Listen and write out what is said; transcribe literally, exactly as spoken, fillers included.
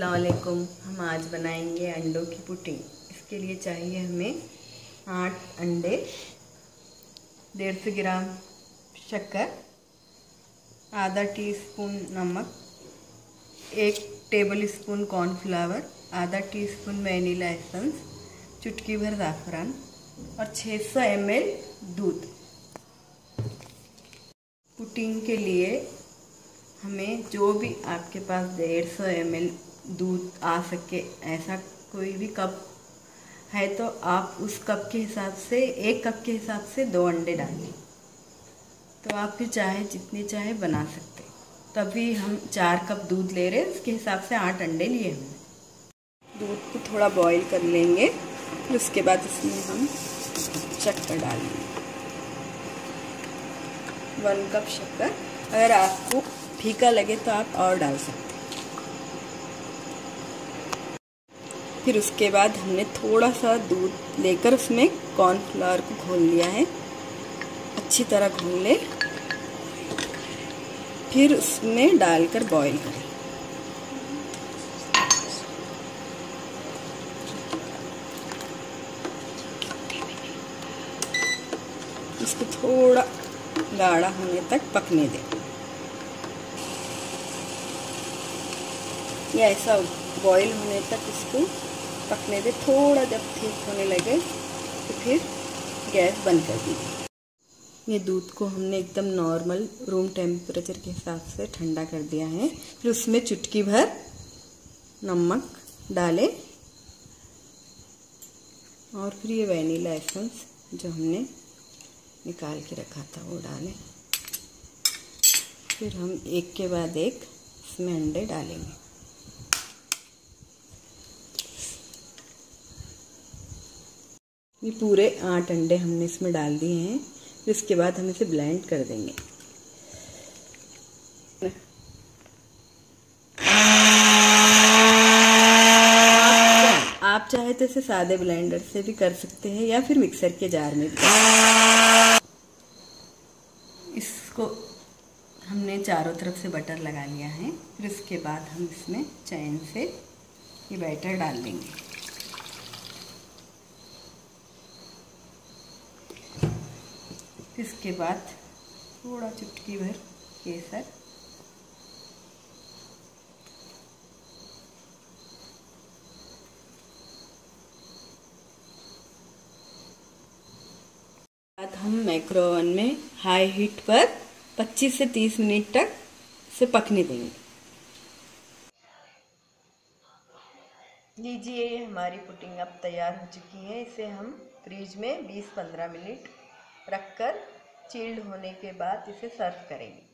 अस्सलाम वालेकुम। हम आज बनाएंगे अंडों की पुडिंग। इसके लिए चाहिए हमें आठ अंडे, डेढ़ सौ ग्राम शक्कर, आधा टीस्पून नमक, एक टेबल स्पून कॉर्नफ्लावर, आधा टीस्पून वैनिला एसेंस, चुटकी भर ज़ाफ़रान और छह सौ एम एल दूध। पुडिंग के लिए हमें जो भी आपके पास डेढ़ सौ एम एल दूध आ सके ऐसा कोई भी कप है तो आप उस कप के हिसाब से एक कप के हिसाब से दो अंडे डालें। तो आप फिर चाहे जितने चाहे बना सकते। तभी हम चार कप दूध ले रहे हैं, उसके हिसाब से आठ अंडे लिए हमने। दूध को थोड़ा बॉईल कर लेंगे, फिर उसके बाद इसमें हम शक्कर डालेंगे। वन कप शक्कर। अगर आपको फीका लगे तो आप और डाल सकते हैं। फिर उसके बाद हमने थोड़ा सा दूध लेकर उसमें कॉर्नफ्लावर को घोल लिया है। अच्छी तरह घोल ले, फिर उसमें डालकर बॉईल करें। इसको थोड़ा गाढ़ा होने तक पकने दें। या ऐसा बॉईल होने तक इसको पकने दे। थोड़ा जब ठीक होने लगे तो फिर गैस बंद कर दीजिए। ये दूध को हमने एकदम नॉर्मल रूम टेम्परेचर के हिसाब से ठंडा कर दिया है। फिर उसमें चुटकी भर नमक डालें और फिर ये वैनिला एसेंस जो हमने निकाल के रखा था वो डालें। फिर हम एक के बाद एक इसमें अंडे डालेंगे। ये पूरे आठ अंडे हमने इसमें डाल दिए हैं। फिर इसके बाद हम इसे ब्लेंड कर देंगे। आप चाहे तो इसे सादे ब्लेंडर से भी कर सकते हैं या फिर मिक्सर के जार में भी। इसको हमने चारों तरफ से बटर लगा लिया है। फिर इसके बाद हम इसमें चैन से ये बैटर डाल देंगे। इसके बाद थोड़ा चुटकी भर केसर, बाद हम माइक्रो ओवन में हाई हीट पर पच्चीस से तीस मिनट तक इसे पकने देंगे। लीजिए, हमारी पुडिंग अब तैयार हो चुकी है। इसे हम फ्रीज में बीस पंद्रह मिनट रखकर चिल्ड होने के बाद इसे सर्व करेंगे।